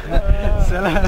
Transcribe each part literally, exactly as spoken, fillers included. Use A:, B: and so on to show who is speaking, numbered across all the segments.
A: سلام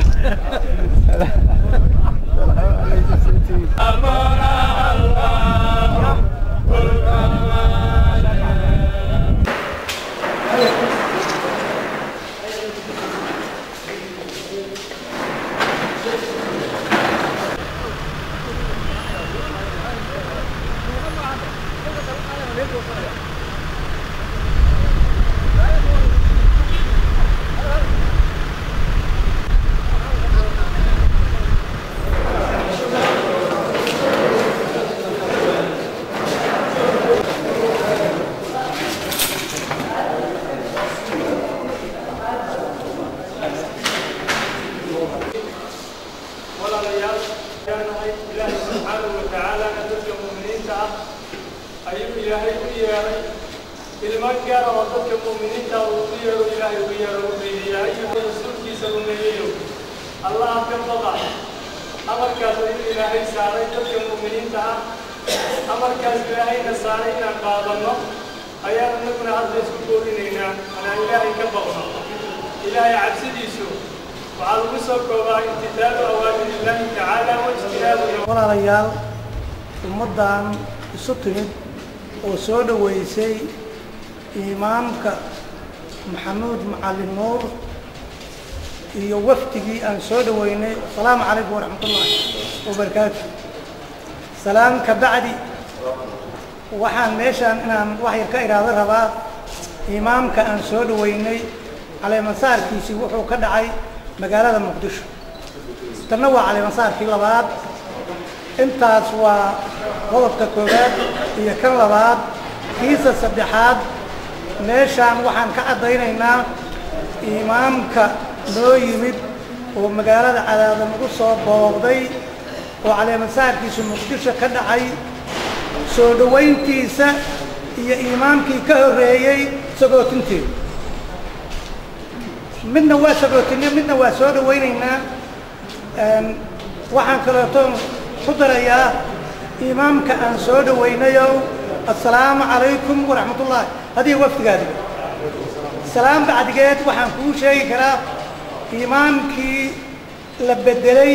A: إلهي سبحانه وتعالى ندرك المؤمنين أيوم إلهي وياي المكة وضدك المؤمنين ويا إلهي ويا ربي يا أيها الرسول في سلميه الله كم بضع أمر كاسرين إلهي ساري ضدك المؤمنين أمر كاسرين إلهي نصارينا قادمنا أيام نكون هذا يسكتونينا أنا إلهي كم بضع إلهي عبسدي سوء وعلى وسط امتثال أوامر الله تعالى واجتناب
B: ولا ريال المدان السطمد وسود ويسي إمامك محمود معلم نور يوفتي أن سود ويني السلام عليكم ورحمة الله وبركاته سلام كبعدي وحان ميشان إن وحي كإرادة ربا إمامك أن سود ويني على مسار كيسي وحو كدعي مقالة مقدشو تنوع على مسار في لبعض انتاس وغلط كوبات هي كان لبعض كيسة السبحات ميشان وحان كعدينينا إمامك لو يمد ومقالة على المقصة بوغدي وعلى مسار كيسو مقدشو كدعي سودوين كيسة هي إمامكي كهريي سقوتنتي منا واسبوتني منا واسود ويننا waxaan kaleeto ku darayaa imaamka aan soo dhaweynayo assalaamu calaykum waraxmatullaahi hadii waftigaadi salaam bacdigeed waxaan kuu sheegi karaa imaamkii la bedelay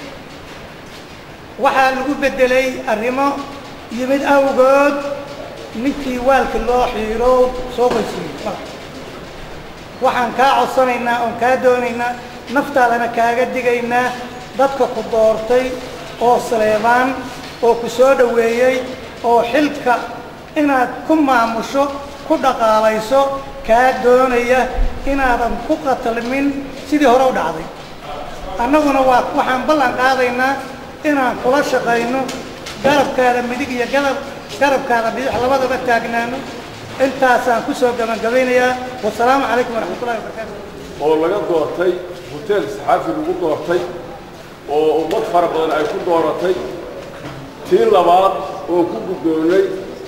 B: waxaa lagu bedelay arrimo yimid awgood ninkii waalka loo xiiro soo qaysiiyey waxaan kaa codsanaynaa oon kaa doonaynaa naftaadana kaaga digaynaa dadka ku doortay oo Saleebaan oo ku soo dhaweeyay oo xilka inaad ku maamusho ku dhaqaalayso kaa doonaya inaadan ku qatalmin sidii hore u dhacday annaguna waa waxaan ballan qaadaynaa inaan kula shaqayno garabkaada midig iyo garab garabkaada bidix labadaba taagnaano intaasaan ku soo gabagabaynayaa wassalaamu calaykum waraxmatullaahi wabarakaatuh
C: oo laga doortay hotel saxaafi lagu doortay oo ummad fara badan ay ku dooratay tii labaad oo ku guddoonay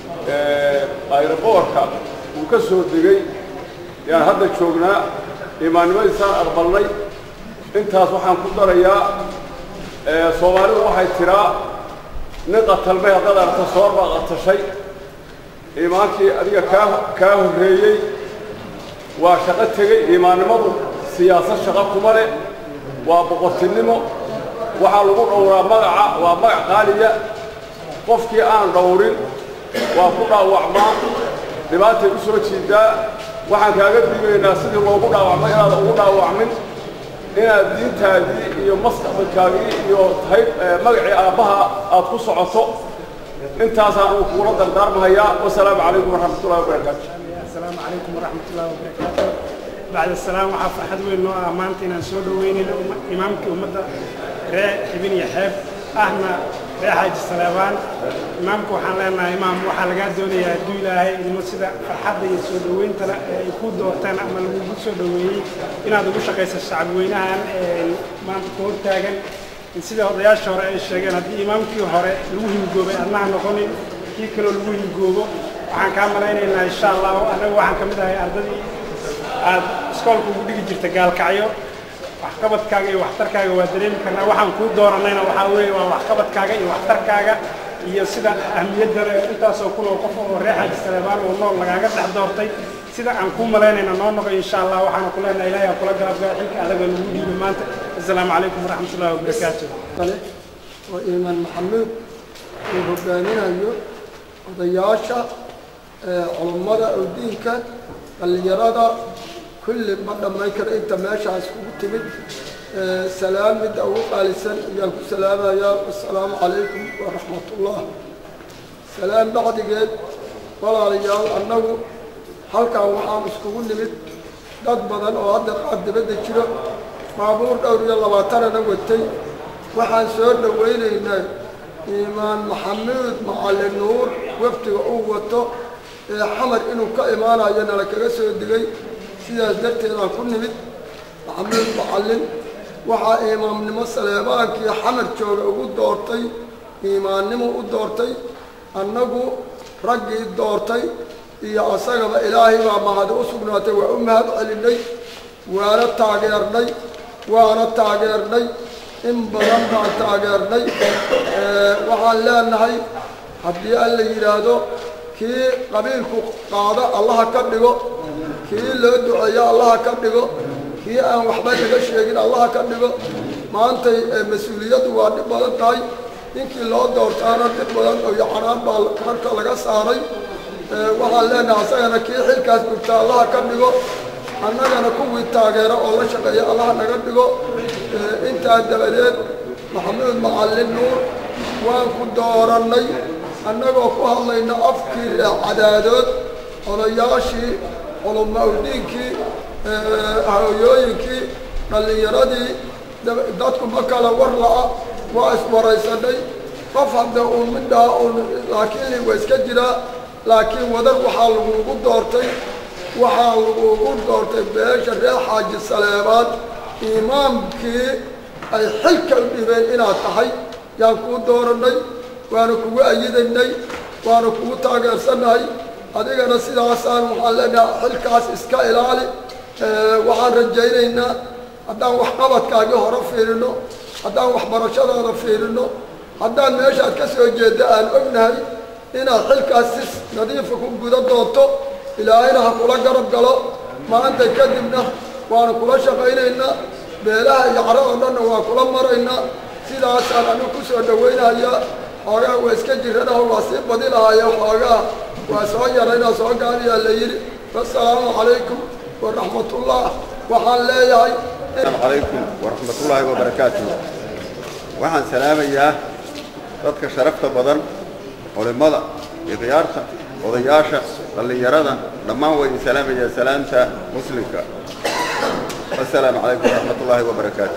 C: ayraboorka uu ka soo degay yaan hadda joognaa imaanimadiisaan aqbalnay intaas waxaan ku darayaa soomaalidu waxay tiraa nin qatalmay haddaad aragta soor baa qatashay iimaankii adiga kaa kaa horreeyey waa shaqo tegey imaannimadu siyaasad shaqo kuma leh waa boqortinimo waxaa lagu dhowraa magaca waa magac qaaliya qofkii aan dhowrin waa ku dhaawacmaa dhibaatay u soo jiidaa waxaan kaaga digaynaa sidii loogu dhaawacmay inaad ugu dhaawacmin inaad diintaadii iyo mustaqbalkaagii iyo tahay magacii aabbaha aad ku socoto intaasaan uu kugula dardaarmahayaa wasalaamu calaykum waraxmatullahi wabarakaatu
A: السلام عليكم ورحمة الله وبركاته بعد السلام وحف أحد وين أمانتنا سود وين إمامك ومدة راء ابن يحيى أحمد راء حاج سليمان إمامك وحنا إمام وحلقات دولية دولة هاي المسجد فرحب يسود وين ترى يكون دورتنا أمل وجود سود وين إن هذا وش قيس الشعب وينها إمام كور تاجن السيدة هذا شهر الشجن هذه إمامك وهراء لوهم جوبه أنا نقولي كي كانوا لوهم جوبه waxaan ka malaynaynaa insha Allah anagu waxaan kamid ahay ardadii aad iskoolka ugu dhigi jirtay gaalkacyo wax qabadkaaga iyo waxtarkaaga waa dareemi karnaa waxaan ku dooranayna waxa weeye waa wax qabadkaaga iyo waxtarkaaga iyo sida ahmiyadda intaas oo kuloo qof oo reexay Saleebaan oo nool lagaaga dhex doortay sida aan ku malaynayna noo noqo insha Allah waxaan ku leenahay ilaahay kula garab gaar xilka adaga lagu dhiibay maanta assalaamu calaykum waraxmatullaahi wabarakaatuh
D: kale oo iimaan maxamuud uu hogaaminayo odayaasha culummada oo diinka dhalinyarada kulli ma dhammayn kara inta meeshaas kugu timid salaam midda ugu qaalisan ayaan ku salaamayaa assalaamu calaykum waraxmatullah salaam bacdigeed walaalayaal annagu halkan waxaan iskugu nimid dad badan oo hadda qaar dibadda jiro baabuur dhowr iyo labaatanana watay waxaan soo dhawaynaynaa iimaan maxamuud macallin nuur waftiga uu wato ee xamar inuu ka imaanayo nala kaga soo digay sidaas darteedaan ku nimid maxamuud macallin waxaa imaamnimo saleebaankii xamar jooga ugu doortay iimaannimo u doortay annagu raggii doortay iyo asagaba ilaahay baa mahad u sugnaatay waa u mahad celinay waana taageernay waana taageernay in badan baan taageernay waxaan leenahay haddii alla yidhaahdo kii qabiilku qaado allaha ka dhigo kii loo duceeyo allaha ka dhigo kii aan waxba laga sheegin allaha ka dhigo maantay mas-uuliyaddu waa dhib badan tahay ninkii loo doortaana dhib badan oo yacanaan baa marka laga saaray waxaan leenahay asagana kii xilkaas gurta allaha ka dhigo annagana kuwii taageero oo la shaqeeya allaha naga dhigo intaa dabadeed maxamuud macallin nuur waan ku doorannay annagoo ku hadlayna afkii cadaadood odayaashii culumma udiinkii hooyooyinkii dhallinyaradii dadku ma kala war la'a waa iswaraysanay qof hadda uun midhaa uun laakiin waa iska jiraa laakiin wadar waxaa lagugu doortay waxaa lagugu doortay beesha reer xaaji saleebaan imaamkii ay xilka u dhibeen inaad tahay yaan kuu doorannay waana kugu ayidaynay waana kugu taageersannahay adigana sidaasaan waxaan leenahay xilkaas iska ilaali waxaan rajaynaynaa haddaan waxqabadkaagii hore fiirino haddaan waxbarashadaada fiirino haddaan meeshaad ka soo jeedda aan ognahay inaad xilkaas si nadiifa ku guda doonto ilaahayna ha kula garab galo maanta kadibna waana kula shaqaynaynaa beelaha iyo carada dhanna waa kula maraynaa sidaasaan anigu ku soo dhawaynayaa xoogaa waa iska jiranaho waa sii badi lahaaye xoogaa waa soo yaraynaa soo gaariyaa la yidhi wassalaamu calaykum waraxmatullah waxaan leeyahay
E: السلام عليكم ورحمة الله وبركاته وحن سلامية ضدك شرفت بدن ولماذا إضيارته وضياشة اللي يرانا لما هو سلامية سلامة مسلمك والسلام عليكم ورحمة الله وبركاته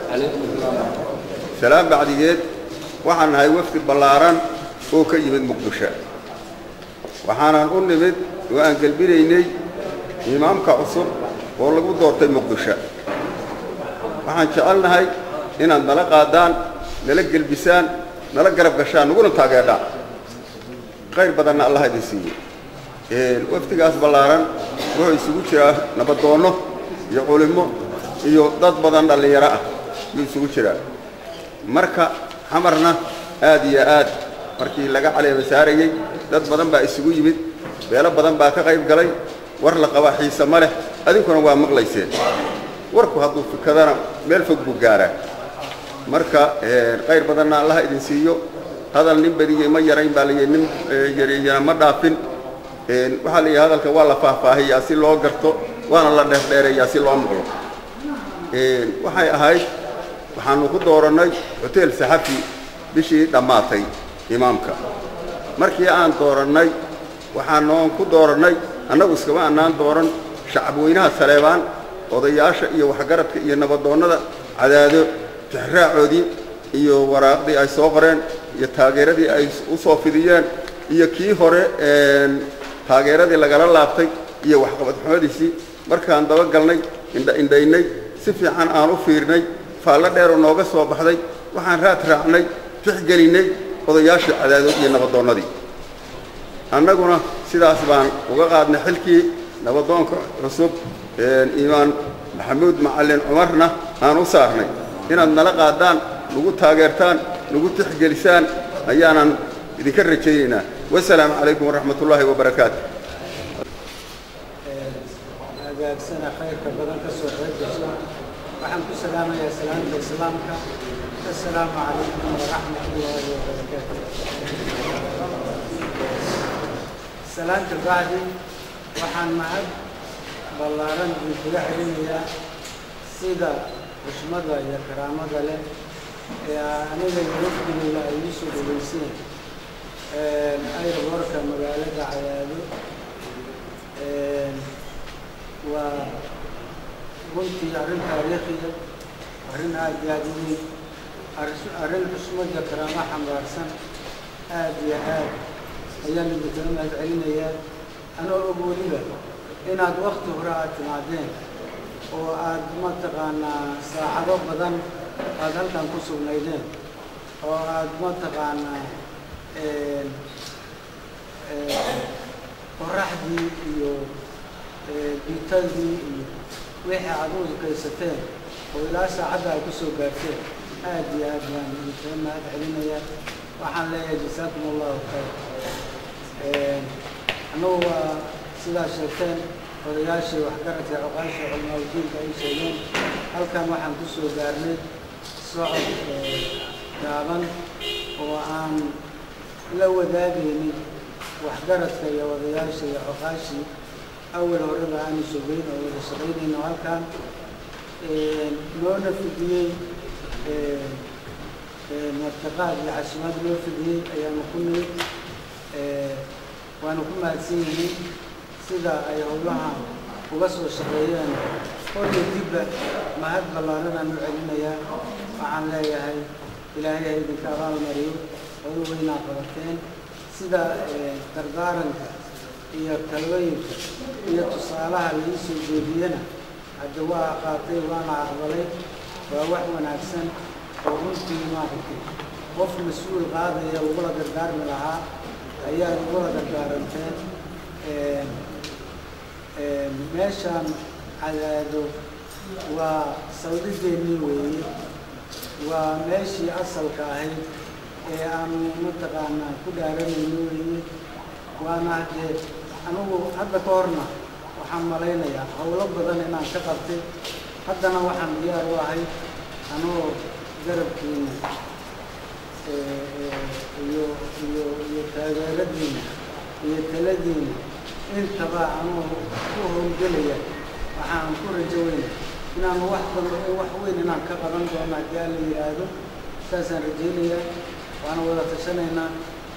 E: سلام بعد جد وحن هاي وفد بلاران وكي من مقدشة وحنا نقول نبت وأن قلبي ليني إمامك عصر والله قد دورتي مقدشة waxaan jecelnahay inaad nala qaadaan nala gelbisaan nala garab gashaan naguna taageerdhaan khayr badanna allah idin siiye waftigaas ballaaran wuxuu isugu jiraa nabadoonno iyo culimo iyo dad badan dhallinyaro ah yuu isugu jiraa marka xamarna aad iyo aad markii laga caleema saarayey dad badan baa isugu yimid beelo badan baa ka qayb galay war la qaba xiise ma leh adinkuna waa maqlayseen warku hadduu fikadana meel fog buu gaaraa marka khayr badanna allah idin siiyo hadal nin badiyey ma yarayn baa layidhi nin yareeyana ma dhaafin waxaa la yidhi hadalka waa la faahfaahiyaa si loo garto waana la dheerdheereeyaa si loo maqlo waxay ahayd waxaanu ku doorannay hoteel saxafi bishii dhammaatay imaamka markii aan doorannay waxaanoon ku doorannay annagu iskama annaan dooran shacabweynaha saleebaan odayaasha iyo waxgaradka iyo nabadoonnada cadaado tixraacoodii iyo waraaqdii ay soo qoreen iyo taageeradii ay u soo fidiyeen iyo kii hore taageeradii lagala laabtay iyo waxqabadxumadiisii markaan dabagalnay indhaindhaynay si fiican aan u fiirnay faallo dheeroo nooga soo baxday waxaan raad raacnay tixgelinnay odayaashii cadaadood iyo nabadoonnadii annaguna sidaas baan uga qaadnay xilkii nabadoonka cusub iimaan maxamuud macallin cumarna aan u saarnay inaad nala qaadaan nagu taageertaan nagu tixgelisaan ayaanan idinka rajaynaynaa wassalaamu calaykum waraxmat ullaahi wabarakaatu
F: wanaagsana khayrka badan ka soo qayb gasho waxaan ku salaamayaa salaamta islaamka assalaamu calaykum waraxmatullaahi wabarakaatu salaamta bacdi waxaan mahad ballaaran idinkuga celinayaa sida xushmada iyo karaamada leh ee aniga iyo wafdigeyda ay ii soo dhaweyseen aeroboorka magaalada Cadaado waa runtii arrin taariikhiya arrin aad iyo aad u weyn arrin xushmad iyo karaamo xambaarsan aad iyo aad ayaan idinkaga mahad celinayaa anoo og weliba inaad wakti hore aad timaadeen oo aad mataqaanaa saacado badan aad halkan ku sugnaydeen oo aad mataqaanaa qoraxdii iyo biitadii iyo wixii aad u kaysateen oo ilaa saacadda ay ku soo gaarteen aad iyo aad baan idinkaga mahad celinayaa waxaan leeyahay jasaakum allahu khayr annagu waa sidaa sheegteen odayaashii waxgaradka cuqaashii culimaadudiinka ay sheegeen halkan waxaan ku soo gaarnay socod gaaban oo aan la wadaagaynin waxgaradka iyo odayaasha iyo cuqaashii awal horeba aanu sugeyn oo wada shaqaynayno halkan noona fidiyey martiqaad iyo casimaad loo fidiyey ayaanu ku nimid waanu ku mahadsan yihiin sida ay howlaha uga soo shaqeeyeen kolay dibba mahad ballaaranaan u celinayaa waxaan leeyahay ilaahay ha idinka abaalmariyo howl weynaa qabateen sida dardaaranka iyo talooyinka iyo tusaalaha laii soo jeediyena hadda waa qaatay waana aqbalay waa wax wanaagsan oo runtii maaragtay qof mas-uul qaadaya lagula dardaarmi lahaa ayaa lagula dardaaranteen meeshaan Cadaado waa saldhigeennii weeye waa meeshii asalka ahayd ee aanu mataqaanaa ku dhaaranayno weeye waana haddee anigu hadda ka horna waxaan malaynayaa howlo badan inaan ka qabtay haddana waxaan diyaar u ahay anoo garabkiina iyo iyo iyo taageeradiina iyo taladiina intaba anuu ku howlgelaya waxaan ku rajo weyna inaan wax badan wax weyn inaan ka qaban doono haddii aan la yidhaahdo saasaan rajaynayaa waana wada tashanaynaa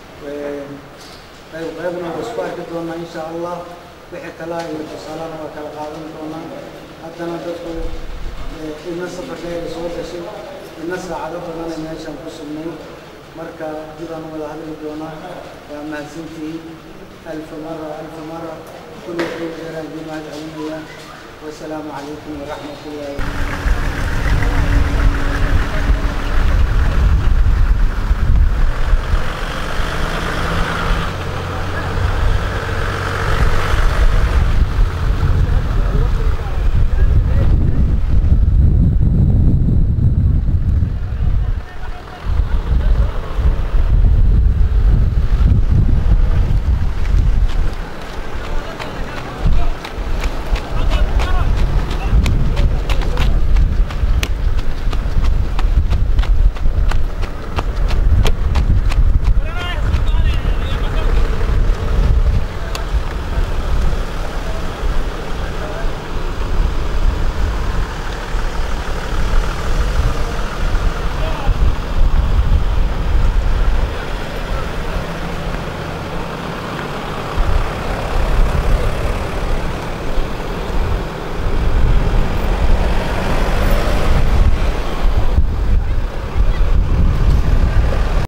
F: qayb qaybna waa isku arki doonaa insha allah wixii kalaa iyo tusaalana waa kala qaadan doonaa haddana dadku ina safarkeeda soo gashay ina saacado badan ay meeshaan ku sugnay marka dibaan wada hadli doonaa waa mahadsantihiin alfa mara alfa mara kullu khayr jiraan bima had'alina والسلام عليكم ورحمة الله وبركاته.